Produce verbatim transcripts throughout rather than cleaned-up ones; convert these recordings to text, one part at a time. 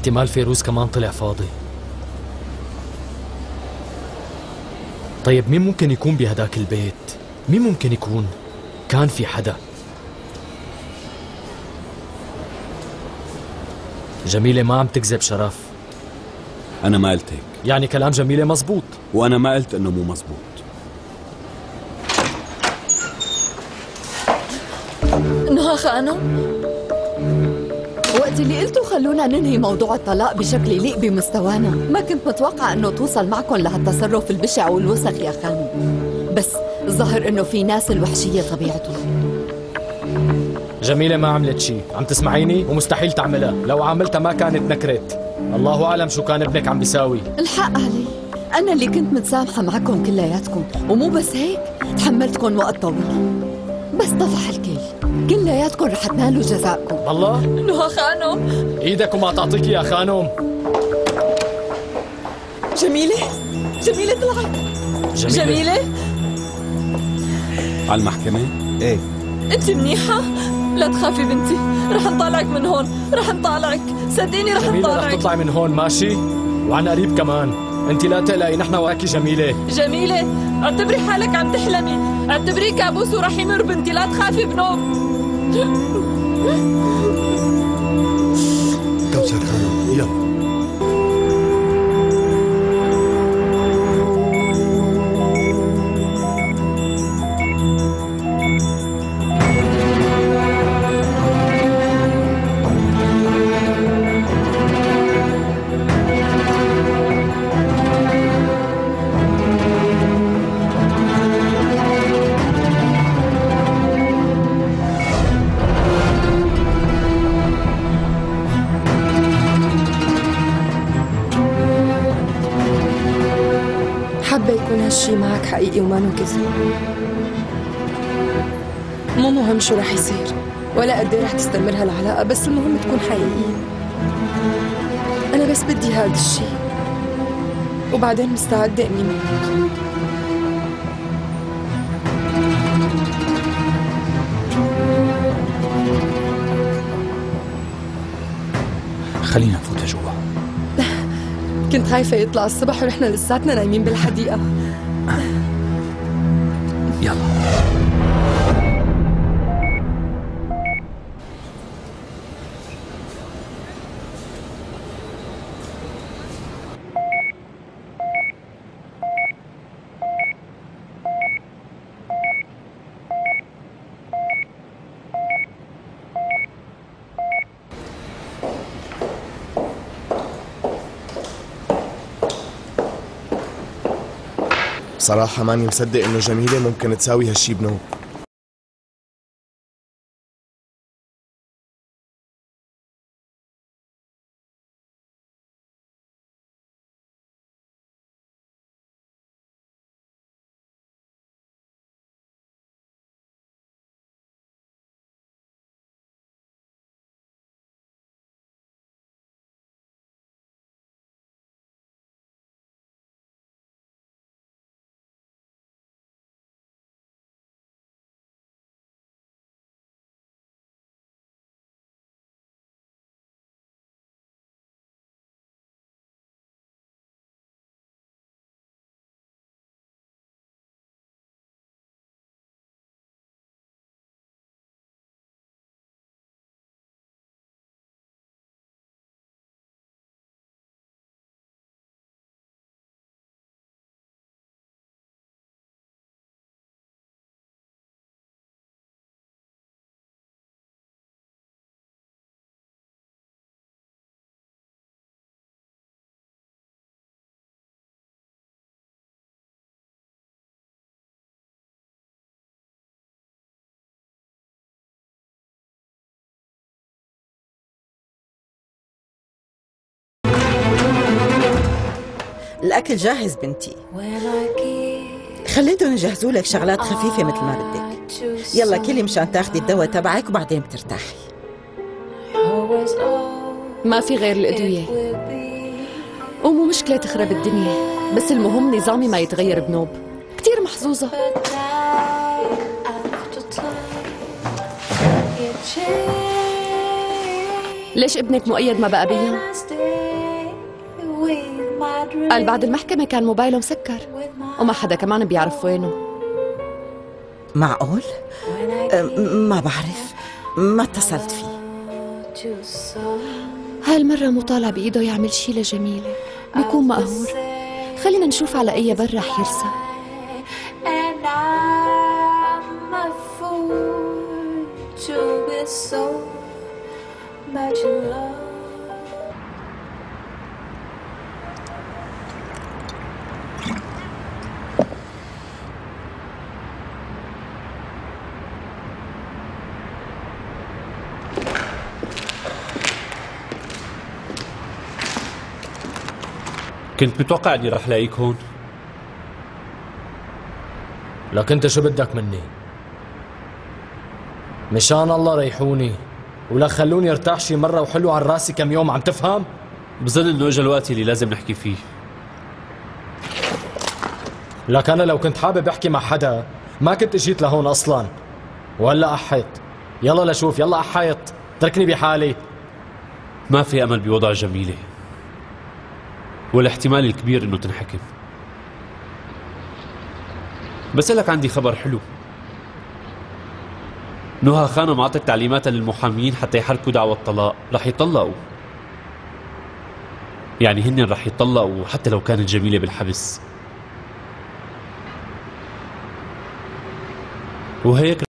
احتمال فيروز كمان طلع فاضي. طيب مين ممكن يكون بهداك البيت؟ مين ممكن يكون؟ كان في حدا. جميلة ما عم تكذب شرف. أنا ما قلت هيك. يعني كلام جميلة مزبوط. وأنا ما قلت إنه مو مزبوط. نهى خانم، وقت اللي قلتوا خلونا ننهي موضوع الطلاق بشكل يليق بمستوانا، ما كنت متوقع انه توصل معكم لهالتصرف البشع والوسخ يا خانم. بس الظاهر انه في ناس الوحشية طبيعته. جميلة ما عملت شيء، عم تسمعيني؟ ومستحيل تعملها، لو عملتها ما كانت نكرت. الله أعلم شو كان ابنك عم بيساوي. الحق علي، أنا اللي كنت متسامحة معكم كلياتكم، ومو بس هيك تحملتكم وقت طويل، بس طفح الكل، كلياتكم رح تنالوا جزاءكم. والله؟ نهى خانم، ايدك وما تعطيكي يا خانم. جميلة جميلة طلعت. جميلة, جميلة؟ على المحكمة؟ ايه. انت منيحة؟ لا تخافي بنتي، رح نطالعك من هون، رح نطالعك، صدقيني رح جميلة نطالعك. رح تطلعي من هون ماشي؟ وعن قريب كمان، انت لا تقلقي، نحن وراكي جميلة. جميلة، اعتبري حالك عم تحلمي، اعتبري كابوس ورح يمر بنتي، لا تخافي بنوم. كوثر خانم يلا. حابة يكون هالشي معك حقيقي وما كذب. مو مهم شو رح يصير ولا قد ايه رح تستمر هالعلاقة، بس المهم تكون حقيقية. أنا بس بدي هذا الشي، وبعدين مستعدة إني موت. خلينا نفوت جوا. كنت خايفة يطلع الصبح ونحن لساتنا نايمين بالحديقة. يلا. صراحة ماني مصدق إنه جميلة ممكن تساوي هالشي بنوب. الأكل جاهز بنتي، خليتهم يجهزوا لك شغلات خفيفة مثل ما بدك. يلا كلي مشان تاخدي الدواء تبعك وبعدين بترتاحي. ما في غير الأدوية، ومو مشكلة تخرب الدنيا، بس المهم نظامي ما يتغير بنوب. كتير محظوظة. ليش ابنك مؤيد ما بقى بيها؟ قال بعد المحكمة كان موبايله مسكر وما حدا كمان بيعرف وينه. معقول؟ أه، ما بعرف، ما اتصلت فيه. هالمرة مو طالع بإيده يعمل شي لجميلة، بيكون مقهور. خلينا نشوف على أي بر رح يرسى. كنت متوقع اني رح لاقيك هون. لك انت شو بدك مني؟ مشان الله ريحوني ولا خلوني ارتاح شي مرة وحلو على راسي كم يوم، عم تفهم؟ بظن انه اجى الوقت اللي لازم نحكي فيه. لك انا لو كنت حابب احكي مع حدا ما كنت اجيت لهون اصلا. وهلا احيط، يلا لشوف، يلا احيط، تركني بحالي. ما في امل بوضع جميلة، والاحتمال الكبير انه تنحكم. بس لك عندي خبر حلو. نهى خانم عطت تعليماتها للمحامين حتى يحركوا دعوى الطلاق، رح يطلقوا. يعني هن رح يطلقوا حتى لو كانت جميلة بالحبس. وهيك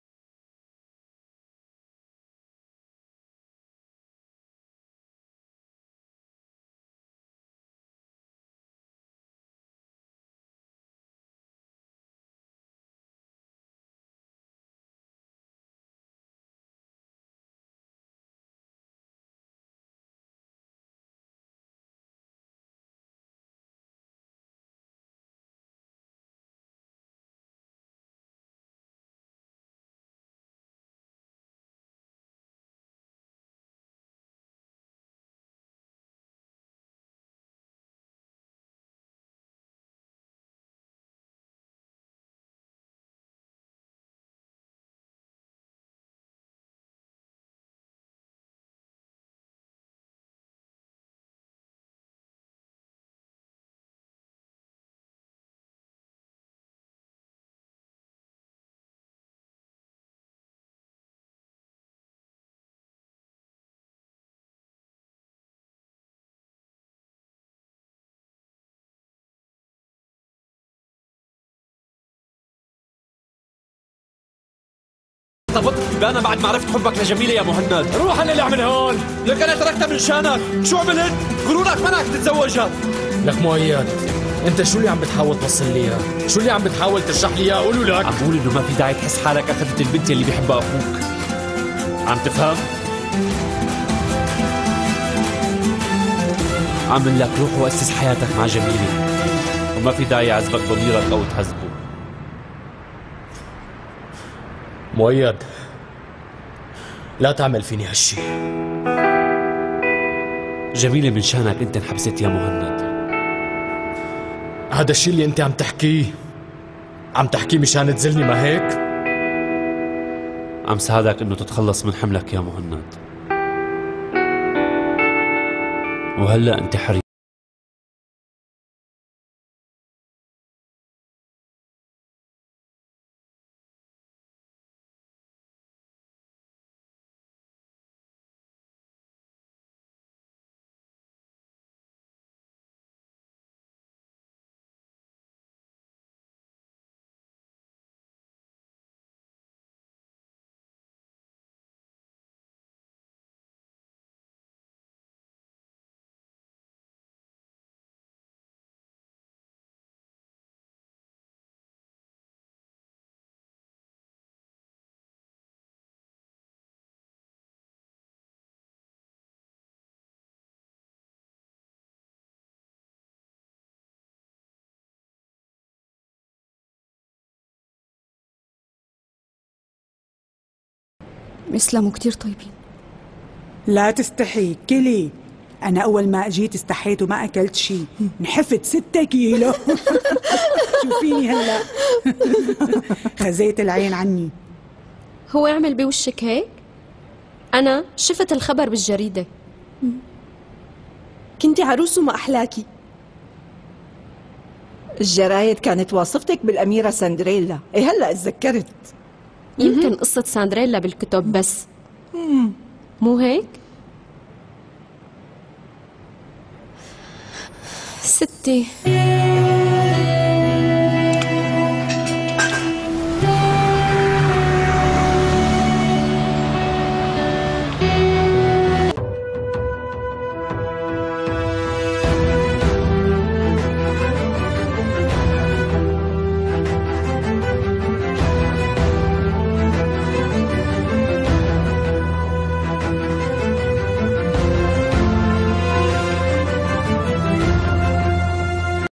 ارتبطت ببانا بعد ما عرفت حبك لجميلة يا مهند. روح انا اللي من هون. لك انا تركتها من شانك، شو عملت؟ قولوا لك منك تتزوجها. لك مؤيد، انت شو اللي عم بتحاول توصل لي اياه؟ شو اللي عم بتحاول تشرح لي اياه؟ قولوا لك. عم بقول انه ما في داعي تحس حالك اخذت البنت اللي بيحبها اخوك. عم تفهم؟ عم لك روح واسس حياتك مع جميلة، وما في داعي يعذبك ضميرك او تحذبه. مؤيد، لا تعمل فيني هالشي. جميلة من شانك انت انحبست يا مهند. هذا الشي اللي انت عم تحكيه عم تحكيه مشان تزلني، ما هيك؟ عم ساعدك انه تتخلص من حملك يا مهند، وهلا انت حريص. اسلموا كتير طيبين. لا تستحي، كلي. أنا أول ما أجيت استحيت وما أكلت شي، نحفت ستة كيلو. شوفيني هلا. خزيت العين عني. هو عمل بوشك هيك؟ أنا شفت الخبر بالجريدة. كنتي عروس وما أحلاكي. الجرايد كانت واصفتك بالأميرة سندريلا. إيه هلأ اتذكرت. يمكن قصة ساندريلا بالكتب بس، مو هيك؟ ستي